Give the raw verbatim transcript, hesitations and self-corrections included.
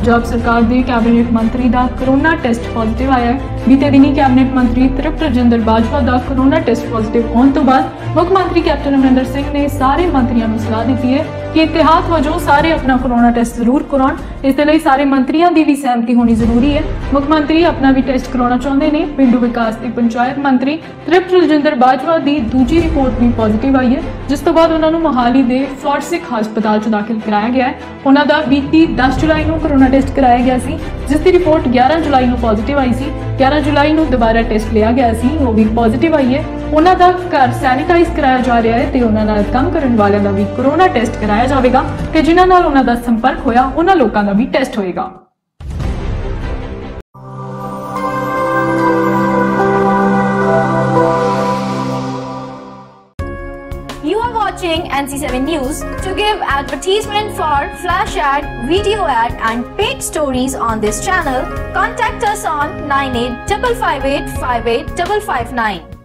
पंजाब सरकार के कैबिनेट मंत्री का कोरोना टेस्ट पॉजिटिव आया है। बीते दिनी कैबिनेट मंत्री तृप्त रजिंदर बाजवा का कोरोना टेस्ट पॉजिटिव होने तो बाद मुख्यमंत्री कैप्टन अमरिंदर सिंह ने सारे मंत्रियों को सलाह दी है कि इतिहाद वजों सारे अपना कोरोना टेस्ट जरूर कराउण। इस लई सारे मंत्रियों की भी सहमति होनी जरूरी है। मुख्यमंत्री अपना भी टेस्ट कराना चाहते हैं। पिंडू विकास की पंचायत मंत्री तृप्त रजिंदर बाजवा की दूजी रिपोर्ट भी पॉजिटिव आई है, जिस तो बाद उन्होंने मोहाली के फोर्सिक हस्पताल च दाखिल कराया गया है। उन्होंने बीती दस जुलाई को कोरोना टेस्ट कराया गया सी, जिसकी रिपोर्ट ग्यारह जुलाई को पॉजिटिव आई सी। ग्यारह जुलाई को दोबारा टेस्ट लिया गया सी, वो भी पॉजिटिव आई है। उन्होंने घर सैनिटाइज कराया जा रहा है तो उन्होंने काम करने वालों का भी कोरोना टेस्ट कराया जाएगा कि जिन्होंने नाल उन्हों का संपर्क होया उन्होंने लोगों का भी टेस्ट होएगा। You are watching N C seven News. To give advertisement for flash ad, video ad and paid stories on this channel, contact us on nine eight five five eight five eight five five nine.